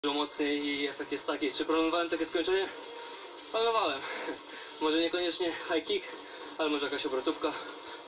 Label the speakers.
Speaker 1: dużo mocniej i efekt jest taki. Czy planowałem takie skończenie? Planowałem. Może niekoniecznie high kick, ale może jakaś obrotówka.